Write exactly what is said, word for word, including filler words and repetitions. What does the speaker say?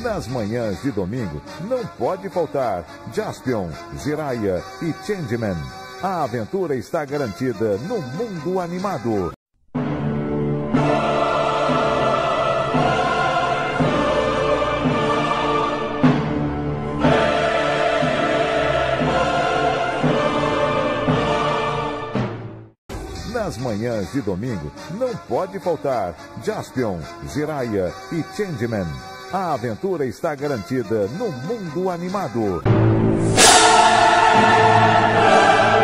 Nas manhãs de domingo, não pode faltar Jaspion, Jiraiya e Changeman. A aventura está garantida no mundo animado. Nas manhãs de domingo, não pode faltar Jaspion, Jiraiya e Changeman. A aventura está garantida no mundo animado.